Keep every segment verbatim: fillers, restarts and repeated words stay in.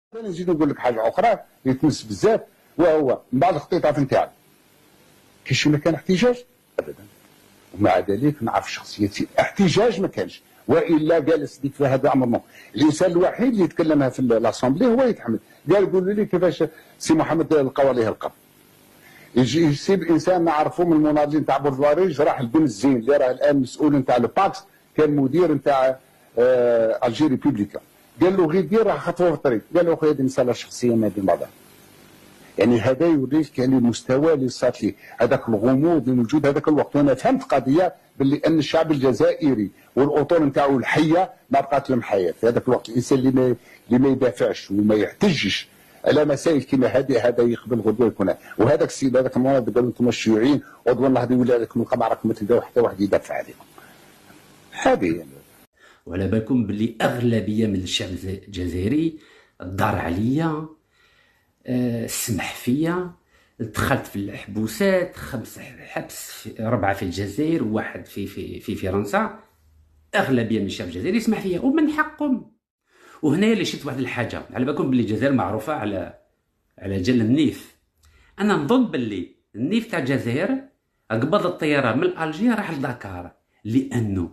انا نزيد نقول لك حاجه اخرى اللي تمس بزاف، وهو من بعد الاختطاف نتاعك كاش ما كان احتجاج ابدا، ومع ذلك نعرف شخصيتي احتجاج ما كانش، والا جالس ديك في هذا عمرنا الانسان الوحيد اللي يتكلمها في لاسامبلي هو يتحمل. قال قولوا لي كيفاش سي محمد لقاو عليه القبض. يجي يسيب انسان نعرفه من المناضلين تاع بورجواريج، راح لبن الزين اللي راه الان مسؤول نتاع الباكس، كان مدير نتاع آه الجي ريبوبليكا. قال له غير دير راح خطوه في الطريق، قال له خويا هذه مساله شخصيه ما بين بعضها. يعني هذا يوريك يعني المستوى اللي صارت لي هذاك الغموض اللي موجود هذاك الوقت. وانا فهمت قضيه باللي ان الشعب الجزائري والاطر نتاعو الحيه ما بقات لهم حياه في هذاك الوقت. الانسان اللي ما اللي ما يدافعش وما يحتجش على مسائل كيما هذه هذا يقبل غدوه يكون. وهذاك السيد هذاك المناضل قالوا انتم الشيوعيين عضو الله هذه ولا لكم القمع راكم ما تلقاو حتى واحد يدافع عليكم. هذه يعني. وعلى بالكم باللي اغلبيه من الشعب الجزائري دار عليا، أه سمح فيا، دخلت في الحبوسات، خمس حبس، ربعه في الجزائر وواحد في في في فرنسا. اغلبيه من الشعب الجزائري سمح فيا ومن حقهم. وهنايا اللي شفت واحد الحاجه، على بالكم باللي الجزائر معروفه على على جل النيف. انا نظن باللي النيف تاع الجزائر قبض الطياره من الجي راح لدكار، لانه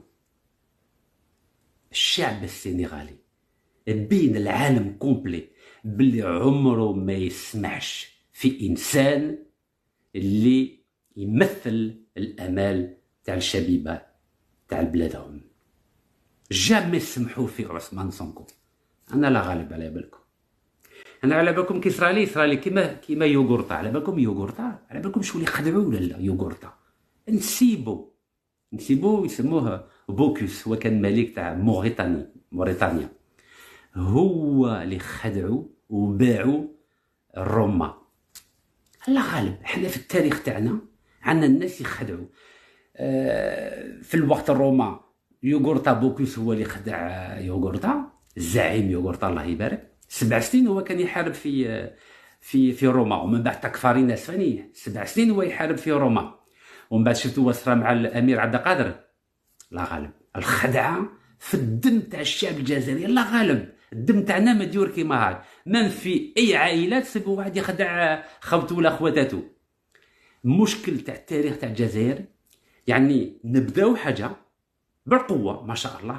الشعب السنغالي بين العالم كومبلي باللي عمره ما يسمعش في انسان اللي يمثل الامال تاع الشبيبه تاع بلادهم. جامي سمحوا في عثمان سونكو. انا لا غالب على بالكم، انا على بالكم كي صرالي صرالي كيما كيما يوغورتا. على بالكم يوغورتا، على بالكم شو اللي خدعوا ولا لا يوغورتا. نسيبو نسيبو يسموه بوكوس، هو كان ملك تاع موريتاني موريتانيا، هو اللي خدعوا وباعوا روما. الله غالب احنا في التاريخ تاعنا عندنا الناس يخدعوا. أه في الوقت الروما يوغورتا بوكوس هو اللي خدع يوغورتا، الزعيم يوغورتا الله يبارك. سبع سنين هو كان يحارب في في في روما، ومن بعد تكفارين ثاني سبع سنين هو يحارب في روما. ومن بعد شفتوا وصرا مع الامير عبد القادر. لا غالب الخدعه في الدم تاع الشعب الجزائري. لا غالب الدم تاعنا مديور كيما هاك، ما في اي عائلات تسيبوا واحد يخدع خوته ولا خواتاتو. المشكل تاع التاريخ تاع الجزائر يعني نبداو حاجه بالقوه ما شاء الله،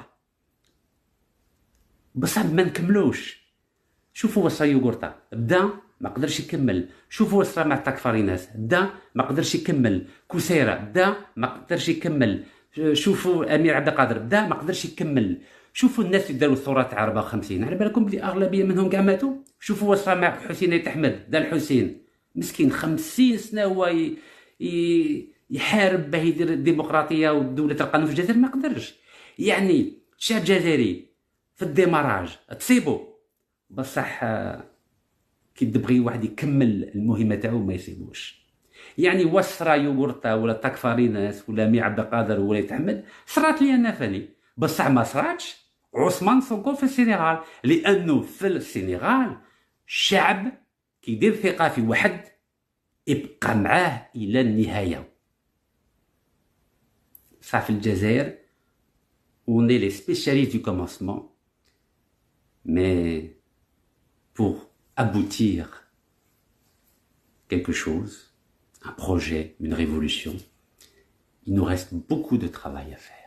بصح ما نكملوش. شوفوا وصا يوغورتا بدا ما قدرش يكمل، شوفوا وصا مع تاكفاريناس بدا ما قدرش يكمل، كوسيرا بدا ما قدرش يكمل، شوفوا امير عبد القادر بدا ما قدرش يكمل، شوفوا الناس اللي داروا الثوره تاع أربعة وخمسين على بالكم بلي اغلبيه منهم كاع ماتوا. شوفوا وصا مع حسين ايت احمد، دا الحسين مسكين خمسين سنه هو ي... ي... يحارب باه يدير الديمقراطيه ودوله القانون في الجزائر ما قدرش. يعني الشعب الجزائري في الديماراج تصيبوا، بصح كي تبغي واحد يكمل المهمه تاعو ما يسيبوش. يعني وصرا يوغورتا ولا تاكفاريناس ولا مي عبد القادر ولا يتحمد صرات لي انا فاني، بصح ما صراتش عثمان سونكو في السنغال، لانه في السنغال الشعب كيدير ثقه في واحد يبقى معاه الى النهايه. صح في الجزائر on est les spécialistes du commencement, mais pour aboutir quelque chose, un projet, une révolution, il nous reste beaucoup de travail à faire.